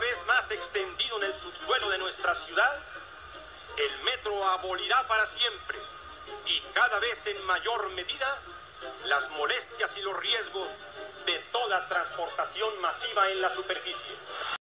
vez más extendido en el subsuelo de nuestra ciudad, el metro abolirá para siempre y cada vez en mayor medida las molestias y los riesgos de toda transportación masiva en la superficie.